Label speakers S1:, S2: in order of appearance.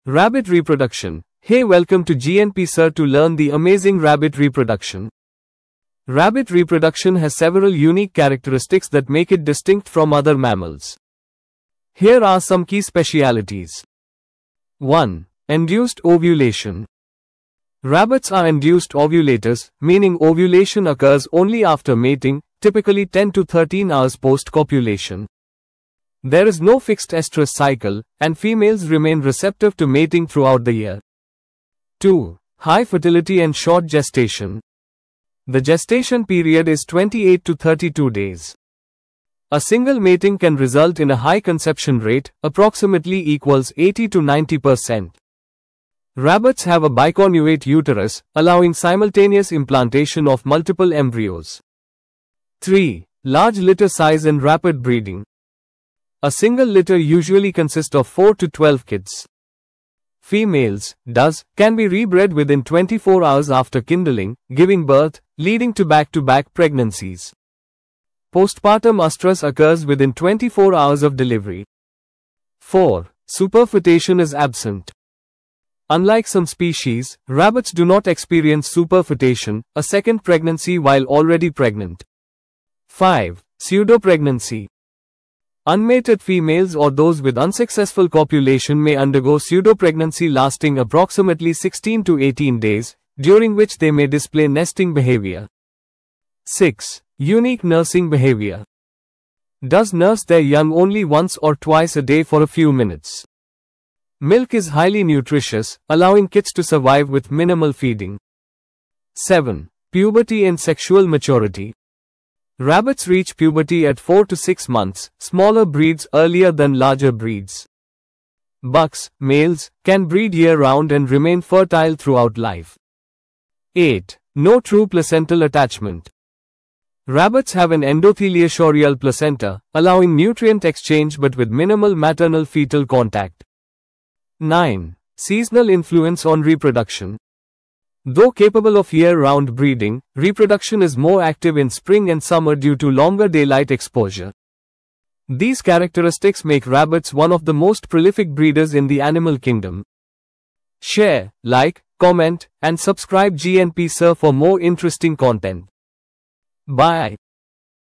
S1: Rabbit reproduction. Hey, welcome to GNP Sir to learn the amazing rabbit reproduction. Rabbit reproduction has several unique characteristics that make it distinct from other mammals. Here are some key specialities. 1. Induced ovulation. Rabbits are induced ovulators, meaning ovulation occurs only after mating, typically 10 to 13 hours post-copulation. There is no fixed estrus cycle, and females remain receptive to mating throughout the year. 2. High fertility and short gestation. The gestation period is 28 to 32 days. A single mating can result in a high conception rate, approximately equals 80 to 90%. Rabbits have a biconjugate uterus, allowing simultaneous implantation of multiple embryos. 3. Large litter size and rapid breeding. A single litter usually consists of 4 to 12 kids. Females, can be rebred within 24 hours after kindling, giving birth, leading to back-to-back pregnancies. Postpartum oestrus occurs within 24 hours of delivery. 4. Superfetation is absent. Unlike some species, rabbits do not experience superfetation, a second pregnancy while already pregnant. 5. Pseudopregnancy. Unmated females or those with unsuccessful copulation may undergo pseudopregnancy lasting approximately 16 to 18 days, during which they may display nesting behavior. 6. Unique nursing behavior. Does nurse their young only once or twice a day for a few minutes. Milk is highly nutritious, allowing kids to survive with minimal feeding. 7. Puberty and sexual maturity. Rabbits reach puberty at 4 to 6 months, smaller breeds earlier than larger breeds. Bucks, males, can breed year-round and remain fertile throughout life. 8. No true placental attachment. Rabbits have an endotheliosorial placenta, allowing nutrient exchange but with minimal maternal-fetal contact. 9. Seasonal influence on reproduction. Though capable of year-round breeding, reproduction is more active in spring and summer due to longer daylight exposure. These characteristics make rabbits one of the most prolific breeders in the animal kingdom. Share, like, comment, and subscribe GNP Sir for more interesting content. Bye.